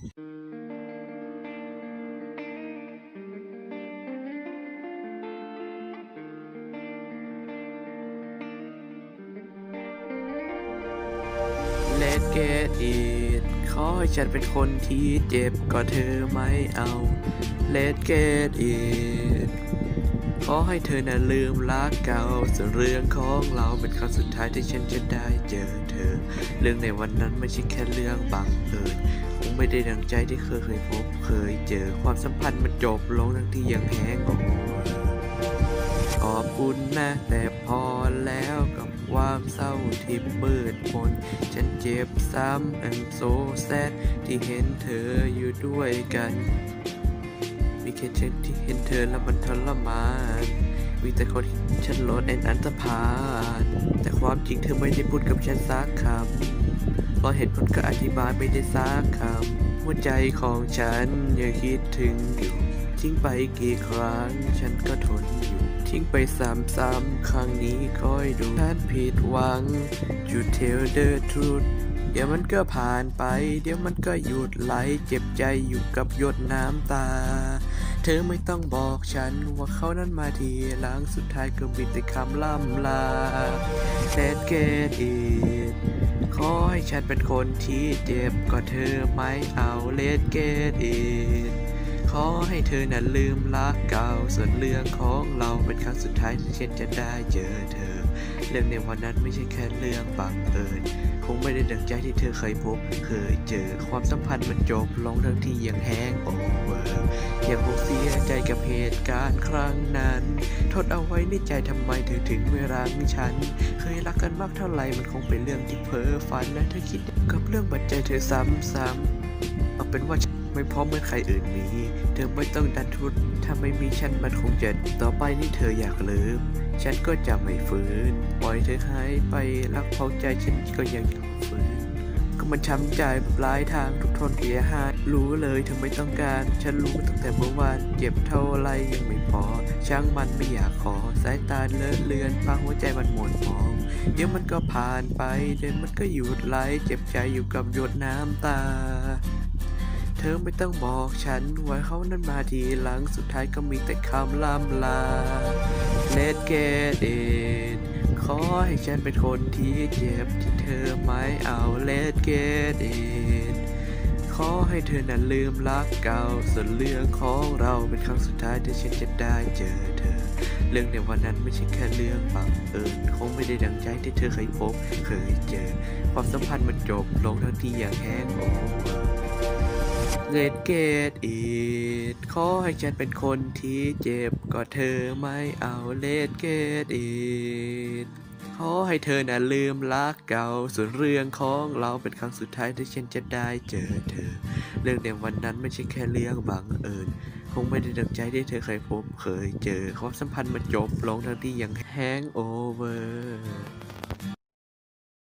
Let's get it ขอให้ฉันเป็นคนที่เจ็บก็เธอไม่เอา Let's get it ขอให้เธอน่ะลืมรักเก่าส่วนเรื่องของเราเป็นครั้งสุดท้ายที่ฉันจะได้เจอเธอเรื่องในวันนั้นไม่ใช่แค่เรื่องบังเอิญคงไม่ได้ดังใจที่เคยพบเคยเจอความสัมพันธ์มันจบลงทั้งที่ยังแห้งโอขอบคุณนะแต่พอแล้วกับความเศร้าที่มืดมนฉันเจ็บซ้ำ I'm so sad ที่เห็นเธออยู่ด้วยกันมีแค่ฉันที่เห็นเธอแล้วมันทรมานมีแต่คนฉันโลดอันตรพานแต่ความจริงเธอไม่ได้พูดกับฉันสักคำรอเหตุผลก็อธิบายไม่ได้สักคำหัวใจของฉันยังคิดถึงอยู่ทิ้งไปกี่ครั้งฉันก็ทนอยู่ทิ้งไปซ้ำๆครั้งนี้คอยดูฉันผิดหวัง You tell the truth เดี๋ยวมันก็ผ่านไปเดี๋ยวมันก็หยุดไหลเจ็บใจอยู่กับหยดน้ำตาเธอไม่ต้องบอกฉันว่าเขานั้นมาทีหลังสุดท้ายก็มีแต่คำล่ำลา Let's get it ขอให้ฉันเป็นคนที่เจ็บก็เธอไม่เอา Let's get it ขอให้เธอน่ะลืมรักเก่าส่วนเรื่องของเราเป็นครั้งสุดท้ายที่ฉันจะได้เจอเธอเรื่องในวันนั้นไม่ใช่แค่เรื่องบังเอิญคงไม่ได้ดังใจที่เธอเคยพบเคยเจอความสัมพันธ์มันจบลงทั้งที่ยังแห้งโอเวอร์ยังคงเสียใจกับเหตุการณ์ครั้งนั้นโทษเอาไว้ในใจทำไมเธอถึงไม่รักฉันเคยรักกันมากเท่าไหร่มันคงเป็นเรื่องที่เพ้อฝันนะเธอคิดกับเรื่องบัดใจเธอซ้ำๆเอาเป็นว่าไม่พร้อมเหมือนใครอื่นมีเธอไม่ต้องดันทุนถ้าไม่มีฉันมันคงจะต่อไปนี่เธออยากลืมฉันก็จะไม่ฝืนปล่อยเธอหายไปรักเผาใจฉันก็ยังฝืนก็มันช้ำใจปลายทางทุกทนเสียหายรู้เลยเธอไม่ต้องการฉันรู้ตั้งแต่เมื่อวานเจ็บเท่าไรยังไม่พอช่างมันไม่อยากขอสายตาเลอะเลือนพาหัวใจมันหม่นหมองเดี๋ยวมันก็ผ่านไปเดี๋ยวมันก็หยุดไหลเจ็บใจอยู่กับหยดน้ำตาเธอไม่ต้องบอกฉันว่าเขานั้นมาทีหลังสุดท้ายก็มีแต่คำล่ำลา Let's get it ขอให้ฉันเป็นคนที่เจ็บที่เธอไม่เอา Let's get it ขอให้เธอนั้นลืมรักเก่าส่วนเรื่องของเราเป็นครั้งสุดท้ายที่ฉันจะได้เจอเธอเรื่องในวันนั้นไม่ใช่แค่เรื่องบังเอิญคงไม่ได้ดังใจที่เธอเคยพบเคยเจอความสัมพันธ์มันจบลงทั้งที่ยังแห้งโอเวอร์Let's get it ขอให้ฉันเป็นคนที่เจ็บก็เธอไม่เอา Let's get it ขอให้เธอน่ะลืมรักเก่าส่วนเรื่องของเราเป็นครั้งสุดท้ายที่ฉันจะได้เจอเธอเรื่องในวันนั้นไม่ใช่แค่เรื่องบังเอิญคงไม่ได้ดังใจที่เธอเคยพบเคยเจอความสัมพันธ์มันจบลงทั้งที่ยังแฮงโอเวอร์